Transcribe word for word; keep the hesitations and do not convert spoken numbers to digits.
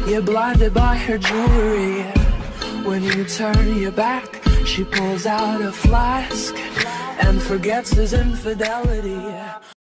You're blinded by her jewelry. When you turn your back, she pulls out a flask and forgets his infidelity.